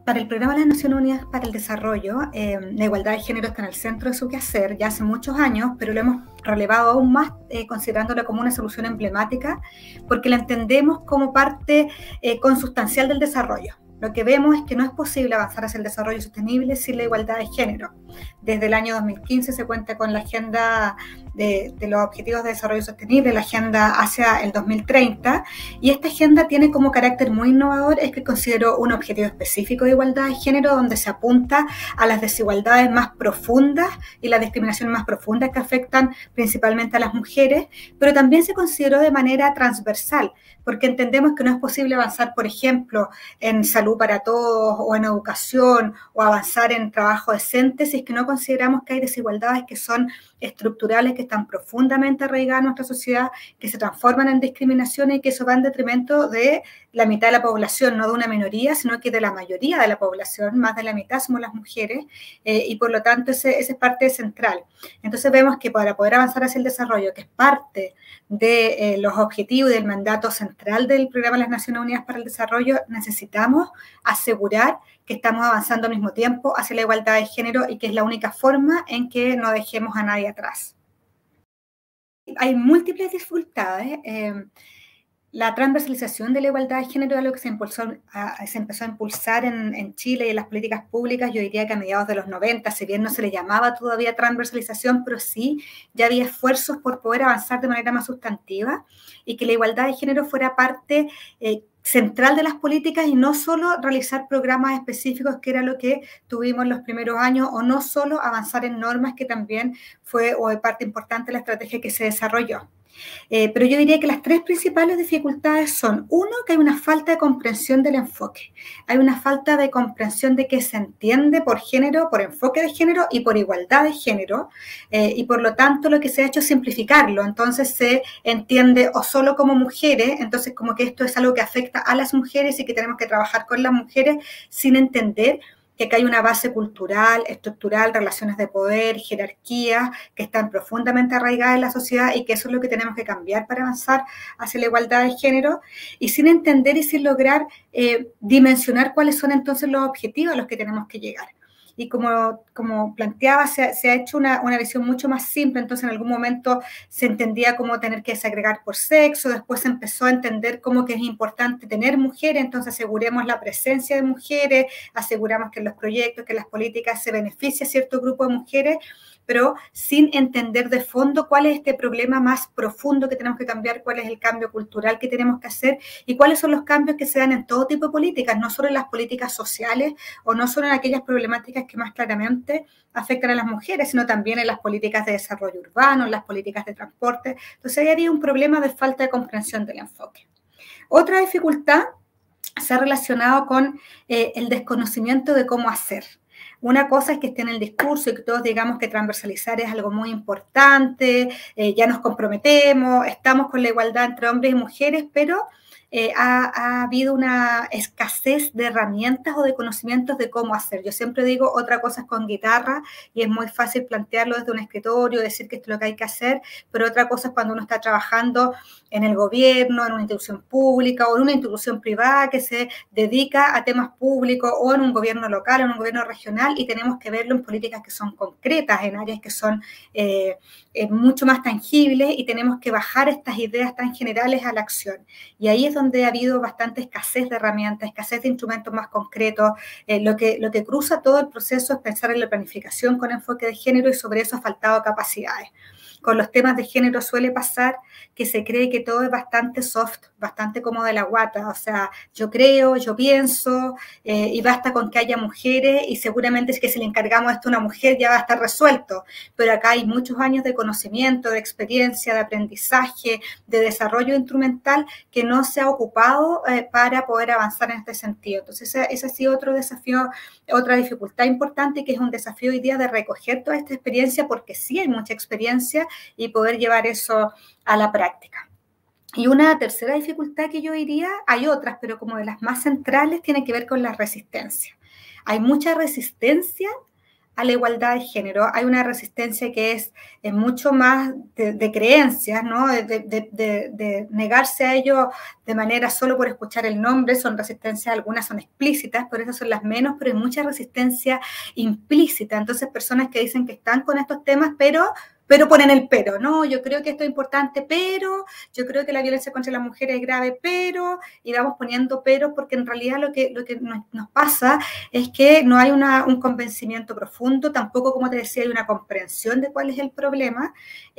Para el Programa de las Naciones Unidas para el Desarrollo, la igualdad de género está en el centro de su quehacer ya hace muchos años, pero lo hemos relevado aún más considerándola como una solución emblemática, porque la entendemos como parte consustancial del desarrollo. Lo que vemos es que no es posible avanzar hacia el desarrollo sostenible sin la igualdad de género. Desde el año 2015 se cuenta con la agenda de los Objetivos de Desarrollo Sostenible, la agenda hacia el 2030, y esta agenda tiene como carácter muy innovador es que consideró un objetivo específico de igualdad de género donde se apunta a las desigualdades más profundas y las discriminaciones más profundas que afectan principalmente a las mujeres, pero también se consideró de manera transversal, porque entendemos que no es posible avanzar, por ejemplo, en salud para todos o en educación o avanzar en trabajo decente si es que no consideramos que hay desigualdades que son estructurales, que están profundamente arraigadas en nuestra sociedad, que se transforman en discriminaciones y que eso va en detrimento de la mitad de la población, no de una minoría, sino que de la mayoría de la población, más de la mitad somos las mujeres, y por lo tanto ese es parte central. Entonces vemos que para poder avanzar hacia el desarrollo, que es parte de los objetivos y del mandato central del Programa de las Naciones Unidas para el Desarrollo, necesitamos asegurar que estamos avanzando al mismo tiempo hacia la igualdad de género y que es la única forma en que no dejemos a nadie atrás. Hay múltiples dificultades. La transversalización de la igualdad de género es algo que se empezó a impulsar en Chile y en las políticas públicas, yo diría que a mediados de los 90, si bien no se le llamaba todavía transversalización, pero sí ya había esfuerzos por poder avanzar de manera más sustantiva y que la igualdad de género fuera parte central de las políticas y no solo realizar programas específicos, que era lo que tuvimos en los primeros años, o no solo avanzar en normas, que también fue parte importante de la estrategia que se desarrolló. Pero yo diría que las tres principales dificultades son, uno, que hay una falta de comprensión del enfoque. Hay una falta de comprensión de qué se entiende por género, por enfoque de género y por igualdad de género, y por lo tanto lo que se ha hecho es simplificarlo. Entonces se entiende o solo como mujeres, entonces como que esto es algo que afecta a las mujeres y que tenemos que trabajar con las mujeres sin entender que acá hay una base cultural, estructural, relaciones de poder, jerarquías que están profundamente arraigadas en la sociedad y que eso es lo que tenemos que cambiar para avanzar hacia la igualdad de género, y sin entender y sin lograr dimensionar cuáles son entonces los objetivos a los que tenemos que llegar. Y como planteaba, se ha hecho una visión mucho más simple. Entonces en algún momento se entendía como tener que desagregar por sexo, después se empezó a entender como que es importante tener mujeres, entonces aseguremos la presencia de mujeres, aseguramos que en los proyectos, que en las políticas se beneficie a cierto grupo de mujeres, pero sin entender de fondo cuál es este problema más profundo que tenemos que cambiar, cuál es el cambio cultural que tenemos que hacer y cuáles son los cambios que se dan en todo tipo de políticas, no solo en las políticas sociales o no solo en aquellas problemáticas que más claramente afectan a las mujeres, sino también en las políticas de desarrollo urbano, en las políticas de transporte. Entonces ahí había un problema de falta de comprensión del enfoque. Otra dificultad se ha relacionado con el desconocimiento de cómo hacer. Una cosa es que esté en el discurso y que todos digamos que transversalizar es algo muy importante, ya nos comprometemos, estamos con la igualdad entre hombres y mujeres, pero ha habido una escasez de herramientas o de conocimientos de cómo hacer. Yo siempre digo, otra cosa es con guitarra y es muy fácil plantearlo desde un escritorio, decir que esto es lo que hay que hacer, pero otra cosa es cuando uno está trabajando en el gobierno, en una institución pública o en una institución privada que se dedica a temas públicos o en un gobierno local o en un gobierno regional, y tenemos que verlo en políticas que son concretas, en áreas que son mucho más tangibles, y tenemos que bajar estas ideas tan generales a la acción. Y ahí es donde ha habido bastante escasez de herramientas, escasez de instrumentos más concretos. Lo que cruza todo el proceso es pensar en la planificación con enfoque de género, y sobre eso ha faltado capacidades. Con los temas de género suele pasar que se cree que todo es bastante soft, bastante como de la guata, o sea, yo creo, yo pienso, y basta con que haya mujeres y seguramente es que si le encargamos esto a una mujer ya va a estar resuelto, pero acá hay muchos años de conocimiento, de experiencia, de aprendizaje, de desarrollo instrumental que no se ha ocupado para poder avanzar en este sentido. Entonces ese ha sido otro desafío, otra dificultad importante, que es un desafío hoy día de recoger toda esta experiencia, porque sí hay mucha experiencia, y poder llevar eso a la práctica. Y una tercera dificultad que yo diría, hay otras, pero como de las más centrales, tiene que ver con la resistencia. Hay mucha resistencia a la igualdad de género. Hay una resistencia que es mucho más de creencias, ¿no? De negarse a ello de manera solo por escuchar el nombre. Son resistencias, algunas son explícitas, por eso son las menos, pero hay mucha resistencia implícita. Entonces, personas que dicen que están con estos temas, pero ponen el pero, ¿no? Yo creo que esto es importante, pero yo creo que la violencia contra las mujeres es grave, pero, y vamos poniendo pero, porque en realidad lo que nos pasa es que no hay un convencimiento profundo, tampoco, como te decía, hay una comprensión de cuál es el problema,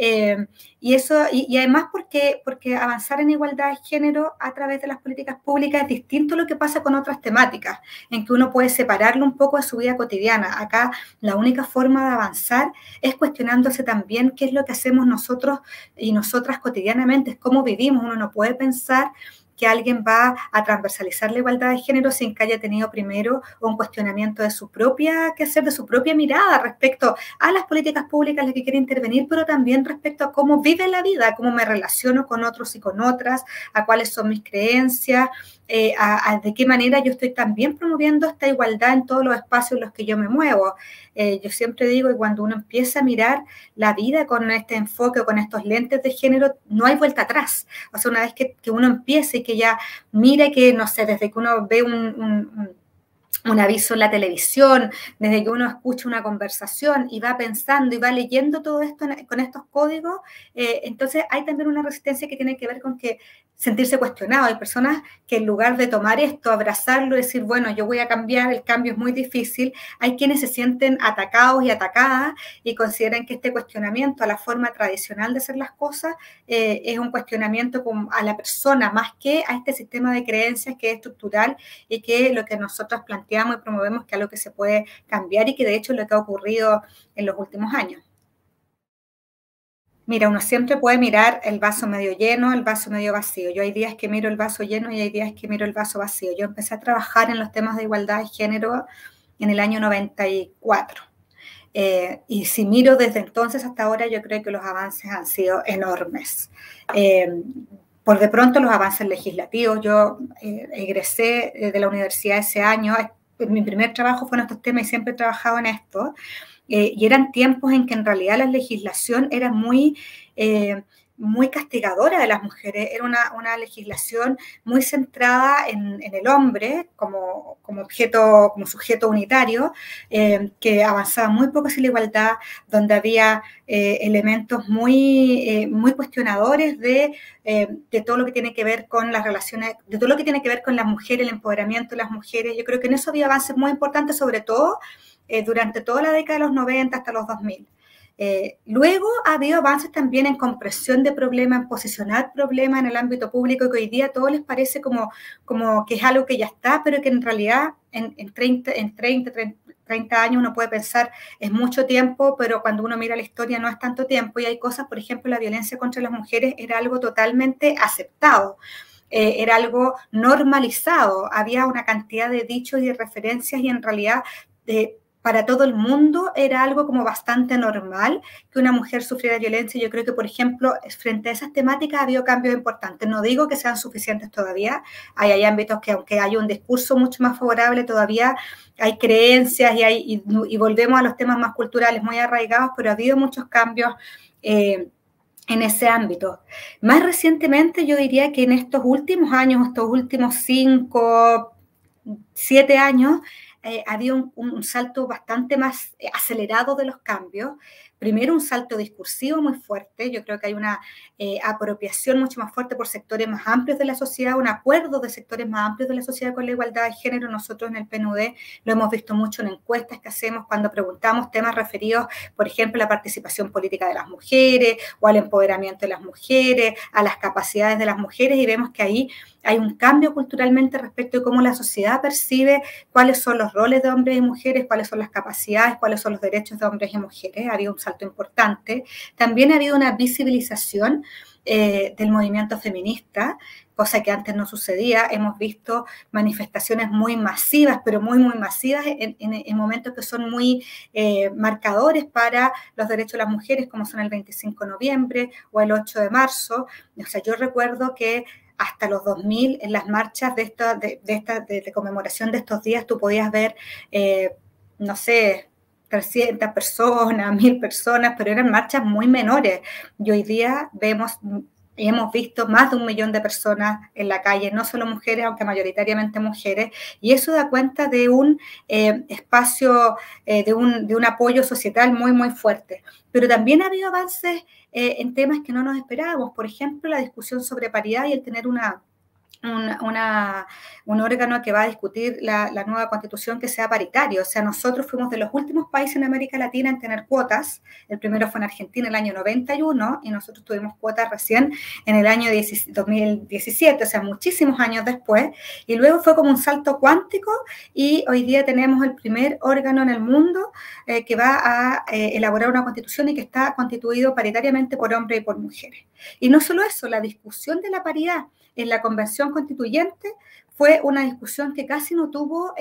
y además porque avanzar en igualdad de género a través de las políticas públicas es distinto a lo que pasa con otras temáticas, en que uno puede separarlo un poco de su vida cotidiana. Acá la única forma de avanzar es cuestionándose también qué es lo que hacemos nosotros y nosotras cotidianamente, es cómo vivimos. Uno no puede pensar que alguien va a transversalizar la igualdad de género sin que haya tenido primero un cuestionamiento de su propia quehacer, de su propia mirada respecto a las políticas públicas en las que quiere intervenir, pero también respecto a cómo vive la vida, cómo me relaciono con otros y con otras, a cuáles son mis creencias, de qué manera yo estoy también promoviendo esta igualdad en todos los espacios en los que yo me muevo. Yo siempre digo que cuando uno empieza a mirar la vida con este enfoque, con estos lentes de género, no hay vuelta atrás. O sea, una vez que uno empiece y que ya mire que, no sé, desde que uno ve un aviso en la televisión, desde que uno escucha una conversación y va pensando y va leyendo todo esto con estos códigos, entonces hay también una resistencia que tiene que ver con que sentirse cuestionado. Hay personas que en lugar de tomar esto, abrazarlo y decir, bueno, yo voy a cambiar, el cambio es muy difícil, hay quienes se sienten atacados y atacadas y consideran que este cuestionamiento a la forma tradicional de hacer las cosas es un cuestionamiento a la persona más que a este sistema de creencias que es estructural y que lo que nosotros planteamos y promovemos que es algo que se puede cambiar y que de hecho es lo que ha ocurrido en los últimos años. Mira, uno siempre puede mirar el vaso medio lleno, el vaso medio vacío. Yo hay días que miro el vaso lleno y hay días que miro el vaso vacío. Yo empecé a trabajar en los temas de igualdad de género en el año 94. Y si miro desde entonces hasta ahora, yo creo que los avances han sido enormes. Por de pronto los avances legislativos. Yo egresé de la universidad ese año. Mi primer trabajo fue en estos temas y siempre he trabajado en esto. Y eran tiempos en que en realidad la legislación era muy castigadora de las mujeres, era una legislación muy centrada en el hombre como objeto, como sujeto unitario, que avanzaba muy poco hacia la igualdad, donde había elementos muy cuestionadores de todo lo que tiene que ver con las relaciones, de todo lo que tiene que ver con las mujeres, el empoderamiento de las mujeres. Yo creo que en eso había avances muy importantes, sobre todo durante toda la década de los 90 hasta los 2000. Luego ha habido avances también en comprensión de problemas, en posicionar problemas en el ámbito público, que hoy día a todos les parece como que es algo que ya está, pero que en realidad en 30 años uno puede pensar es mucho tiempo, pero cuando uno mira la historia no es tanto tiempo, y hay cosas, por ejemplo, la violencia contra las mujeres era algo totalmente aceptado. Era algo normalizado, había una cantidad de dichos y de referencias y en realidad para todo el mundo era algo como bastante normal que una mujer sufriera violencia. Yo creo que, por ejemplo, frente a esas temáticas ha habido cambios importantes. No digo que sean suficientes todavía. Hay ámbitos que, aunque hay un discurso mucho más favorable, todavía hay creencias y volvemos a los temas más culturales muy arraigados, pero ha habido muchos cambios en ese ámbito. Más recientemente, yo diría que en estos últimos años, estos últimos 5, 7 años, había un salto bastante más acelerado de los cambios. Primero, un salto discursivo muy fuerte. Yo creo que hay una apropiación mucho más fuerte por sectores más amplios de la sociedad, un acuerdo de sectores más amplios de la sociedad con la igualdad de género. Nosotros en el PNUD lo hemos visto mucho en encuestas que hacemos cuando preguntamos temas referidos, por ejemplo, a la participación política de las mujeres o al empoderamiento de las mujeres, a las capacidades de las mujeres, y vemos que ahí hay un cambio culturalmente respecto de cómo la sociedad percibe cuáles son los roles de hombres y mujeres, cuáles son las capacidades, cuáles son los derechos de hombres y mujeres. Ha habido un salto importante. También ha habido una visibilización del movimiento feminista, cosa que antes no sucedía. Hemos visto manifestaciones muy masivas, pero muy masivas en momentos que son muy marcadores para los derechos de las mujeres, como son el 25 de noviembre o el 8 de marzo. O sea, yo recuerdo que hasta los 2000, en las marchas de conmemoración de estos días, tú podías ver, no sé, 300 personas, 1000 personas, pero eran marchas muy menores. Y hoy día hemos visto más de 1 millón de personas en la calle, no solo mujeres, aunque mayoritariamente mujeres, y eso da cuenta de un espacio, de un apoyo societal muy, muy fuerte. Pero también ha habido avances en temas que no nos esperábamos, por ejemplo, la discusión sobre paridad y el tener un órgano que va a discutir la nueva constitución que sea paritario. O sea, nosotros fuimos de los últimos países en América Latina en tener cuotas. El primero fue en Argentina en el año 91 y nosotros tuvimos cuotas recién en el año 2017, o sea, muchísimos años después. Y luego fue como un salto cuántico y hoy día tenemos el primer órgano en el mundo que va a elaborar una constitución y que está constituido paritariamente por hombres y por mujeres. Y no solo eso, la discusión de la paridad en la Convención Constituyente fue una discusión que casi no tuvo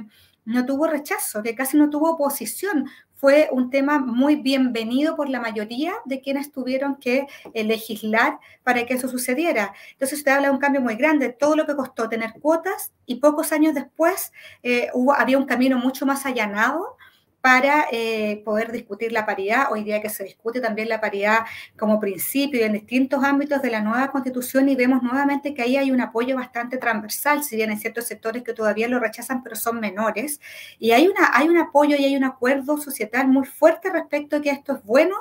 rechazo, que casi no tuvo oposición. Fue un tema muy bienvenido por la mayoría de quienes tuvieron que legislar para que eso sucediera. Entonces usted habla de un cambio muy grande, todo lo que costó tener cuotas y pocos años después había un camino mucho más allanado para poder discutir la paridad. Hoy día que se discute también la paridad como principio y en distintos ámbitos de la nueva Constitución y vemos nuevamente que ahí hay un apoyo bastante transversal, si bien hay ciertos sectores que todavía lo rechazan, pero son menores. Y hay un apoyo y hay un acuerdo societal muy fuerte respecto a que esto es bueno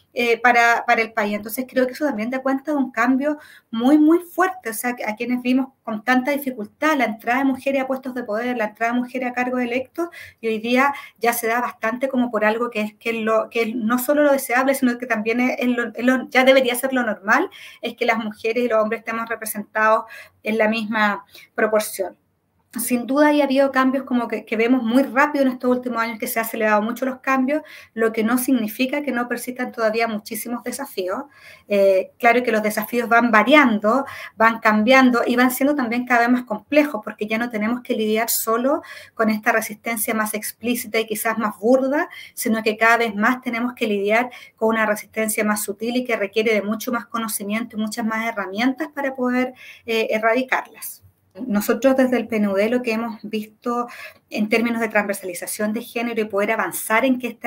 para el país. Entonces creo que eso también da cuenta de un cambio muy, muy fuerte. O sea, a quienes vimos con tanta dificultad la entrada de mujeres a puestos de poder, la entrada de mujeres a cargos electos, y hoy día ya se da bastante como por algo que es no solo lo deseable, sino que también ya debería ser lo normal, es que las mujeres y los hombres estemos representados en la misma proporción. Sin duda ha habido cambios como que vemos muy rápido en estos últimos años, que se han acelerado mucho los cambios, lo que no significa que no persistan todavía muchísimos desafíos. Claro que los desafíos van variando, van cambiando y van siendo también cada vez más complejos, porque ya no tenemos que lidiar solo con esta resistencia más explícita y quizás más burda, sino que cada vez más tenemos que lidiar con una resistencia más sutil y que requiere de mucho más conocimiento y muchas más herramientas para poder erradicarlas. Nosotros desde el PNUD lo que hemos visto en términos de transversalización de género y poder avanzar en que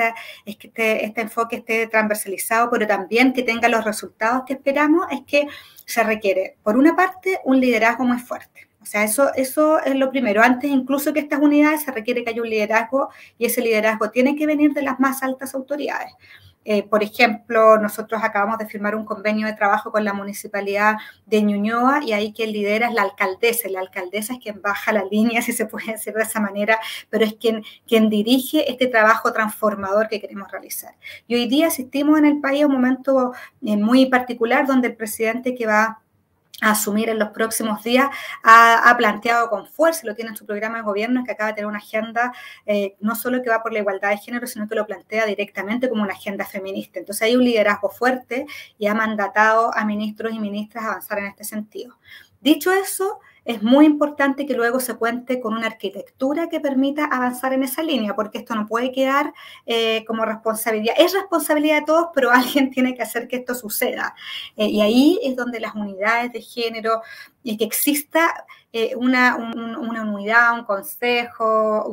este enfoque esté transversalizado, pero también que tenga los resultados que esperamos, es que se requiere, por una parte, un liderazgo muy fuerte. O sea, eso es lo primero. Antes incluso que estas unidades se requiere que haya un liderazgo y ese liderazgo tiene que venir de las más altas autoridades. Por ejemplo, nosotros acabamos de firmar un convenio de trabajo con la Municipalidad de Ñuñoa y ahí quien lidera es la alcaldesa. La alcaldesa es quien baja la línea, si se puede decir de esa manera, pero es quien dirige este trabajo transformador que queremos realizar. Y hoy día asistimos en el país a un momento muy particular donde el presidente que va a asumir en los próximos días, ha planteado con fuerza, lo tiene en su programa de gobierno, que acaba de tener una agenda no solo que va por la igualdad de género, sino que lo plantea directamente como una agenda feminista. Entonces hay un liderazgo fuerte y ha mandatado a ministros y ministras a avanzar en este sentido. Dicho eso, es muy importante que luego se cuente con una arquitectura que permita avanzar en esa línea, porque esto no puede quedar como responsabilidad. Es responsabilidad de todos, pero alguien tiene que hacer que esto suceda. Y ahí es donde las unidades de género, y que exista una unidad, un consejo,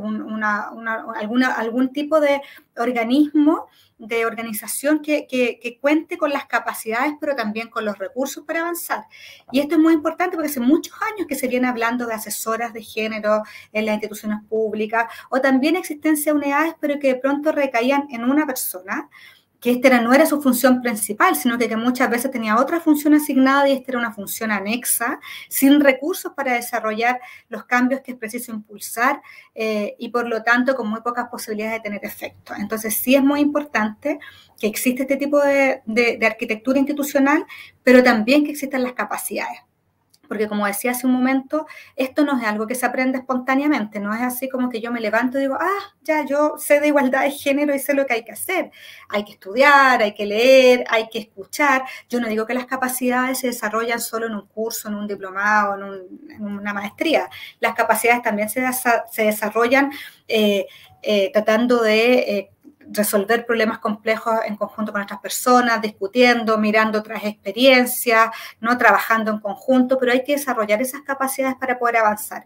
algún tipo de organismo, de organización que cuente con las capacidades, pero también con los recursos para avanzar. Y esto es muy importante porque hace muchos años que se viene hablando de asesoras de género en las instituciones públicas, o también existencia de unidades, pero que de pronto recaían en una persona, que esta no era su función principal, sino que muchas veces tenía otra función asignada y esta era una función anexa, sin recursos para desarrollar los cambios que es preciso impulsar y por lo tanto con muy pocas posibilidades de tener efecto. Entonces sí es muy importante que exista este tipo de arquitectura institucional, pero también que existan las capacidades. Porque como decía hace un momento, esto no es algo que se aprende espontáneamente, no es así como que yo me levanto y digo, ya yo sé de igualdad de género y sé lo que hay que hacer. Hay que estudiar, hay que leer, hay que escuchar. Yo no digo que las capacidades se desarrollan solo en un curso, en un diplomado, en una maestría. Las capacidades también se desarrollan tratando de resolver problemas complejos en conjunto con otras personas, discutiendo, mirando otras experiencias, no trabajando en conjunto, pero hay que desarrollar esas capacidades para poder avanzar.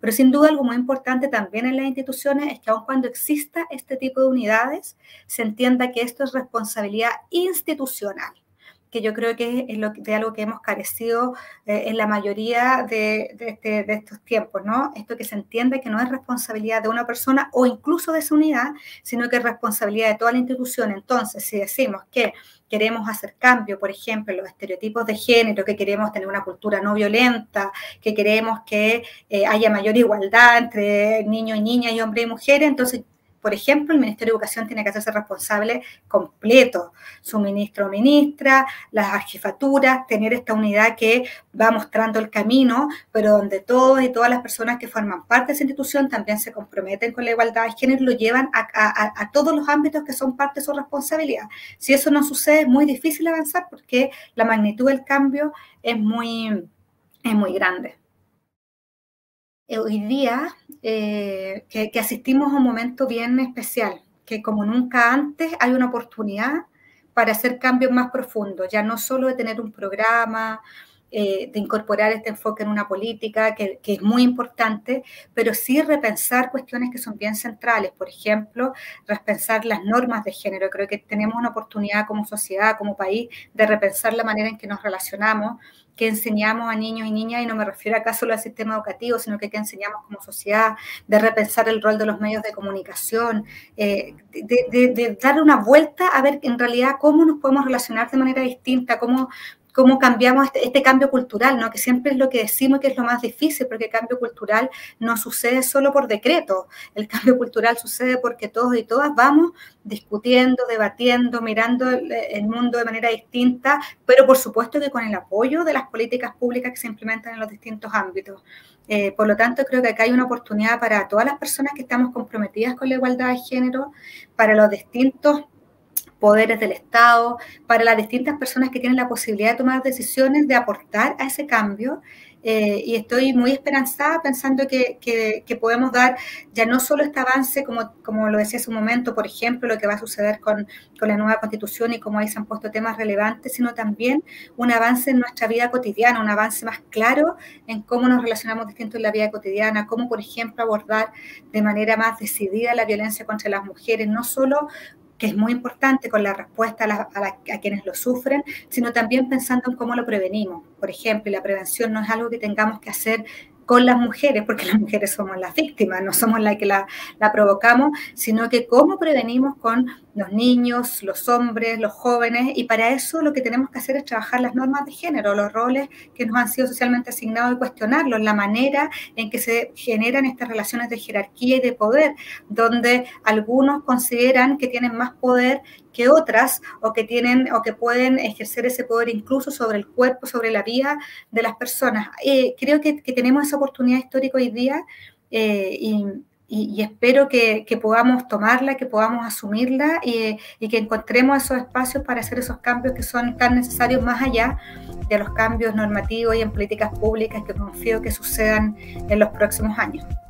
Pero sin duda algo muy importante también en las instituciones es que aun cuando exista este tipo de unidades, se entienda que esto es responsabilidad institucional, que yo creo que es de algo que hemos carecido en la mayoría de estos tiempos, ¿no? Esto que se entiende que no es responsabilidad de una persona o incluso de esa unidad, sino que es responsabilidad de toda la institución. Entonces, si decimos que queremos hacer cambio, por ejemplo, en los estereotipos de género, que queremos tener una cultura no violenta, que queremos que haya mayor igualdad entre niños y niñas y hombres y mujeres, entonces, por ejemplo, el Ministerio de Educación tiene que hacerse responsable completo, su ministro o ministra, las jefaturas, tener esta unidad que va mostrando el camino, pero donde todos y todas las personas que forman parte de esa institución también se comprometen con la igualdad de género y lo llevan a todos los ámbitos que son parte de su responsabilidad. Si eso no sucede, es muy difícil avanzar porque la magnitud del cambio es muy grande. Hoy día que asistimos a un momento bien especial, que como nunca antes hay una oportunidad para hacer cambios más profundos, ya no solo de tener un programa, de incorporar este enfoque en una política que es muy importante, pero sí repensar cuestiones que son bien centrales, por ejemplo, repensar las normas de género. Creo que tenemos una oportunidad como sociedad, como país, de repensar la manera en que nos relacionamos, que enseñamos a niños y niñas, y no me refiero acá solo al sistema educativo, sino que enseñamos como sociedad, de repensar el rol de los medios de comunicación, de dar una vuelta a ver en realidad cómo nos podemos relacionar de manera distinta, cómo cambiamos este cambio cultural, ¿no? Que siempre es lo que decimos que es lo más difícil, porque el cambio cultural no sucede solo por decreto, el cambio cultural sucede porque todos y todas vamos discutiendo, debatiendo, mirando el mundo de manera distinta, pero por supuesto que con el apoyo de las políticas públicas que se implementan en los distintos ámbitos. Por lo tanto, creo que acá hay una oportunidad para todas las personas que estamos comprometidas con la igualdad de género, para los distintos poderes del Estado, para las distintas personas que tienen la posibilidad de tomar decisiones, de aportar a ese cambio. Y estoy muy esperanzada pensando que podemos dar ya no solo este avance, como lo decía hace un momento, por ejemplo, lo que va a suceder con la nueva Constitución y cómo ahí se han puesto temas relevantes, sino también un avance en nuestra vida cotidiana, un avance más claro en cómo nos relacionamos distintos en la vida cotidiana, cómo, por ejemplo, abordar de manera más decidida la violencia contra las mujeres, no solo que es muy importante con la respuesta a quienes lo sufren, sino también pensando en cómo lo prevenimos. Por ejemplo, la prevención no es algo que tengamos que hacer con las mujeres, porque las mujeres somos las víctimas, no somos las que la provocamos, sino que cómo prevenimos con los niños, los hombres, los jóvenes, y para eso lo que tenemos que hacer es trabajar las normas de género, los roles que nos han sido socialmente asignados y cuestionarlos, la manera en que se generan estas relaciones de jerarquía y de poder, donde algunos consideran que tienen más poder que otras o que pueden ejercer ese poder incluso sobre el cuerpo, sobre la vida de las personas. Creo que tenemos esa oportunidad histórica hoy día y espero que podamos tomarla, que podamos asumirla y que encontremos esos espacios para hacer esos cambios que son tan necesarios más allá de los cambios normativos y en políticas públicas que confío que sucedan en los próximos años.